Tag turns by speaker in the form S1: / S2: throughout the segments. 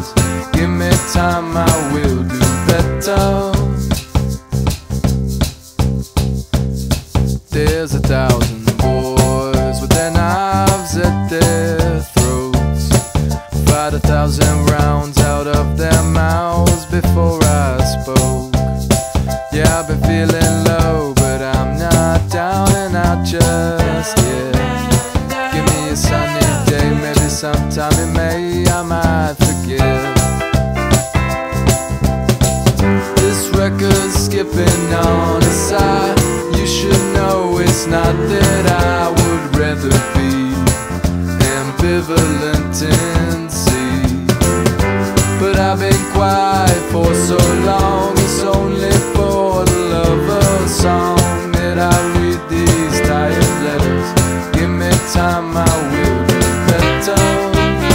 S1: letters. Give me time, I will do better. There's 1,000 boys with their knives at their throats. Fired 1,000 rounds out of their mouths before I spoke. Yeah, I've been feeling low, but I'm not down and out just yet. Give me a sunny day, maybe sometime in May I might forget. This record's skipping on a side. You should know it's not that I would rather be ambivalent and see. But I've been quiet for so long, it's only for the love of song that I read these tired letters. Give me time, I will do better.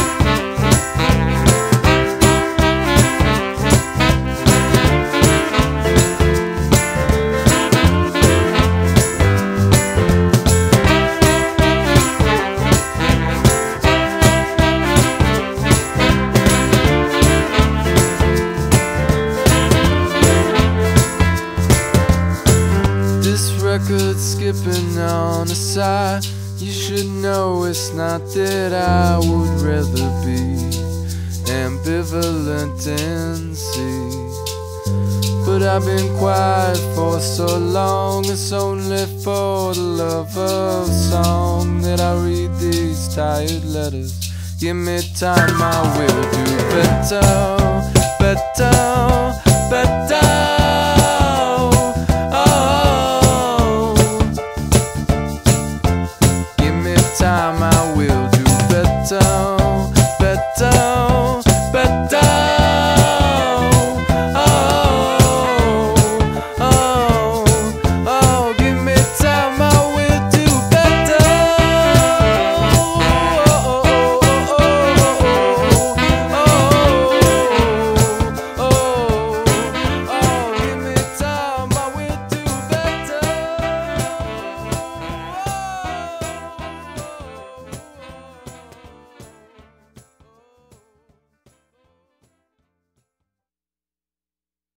S1: Record skipping on the side. You should know it's not that I would rather be ambivalent and see. But I've been quiet for so long, it's only for the love of song that I read these tired letters. Give me time, I will do better.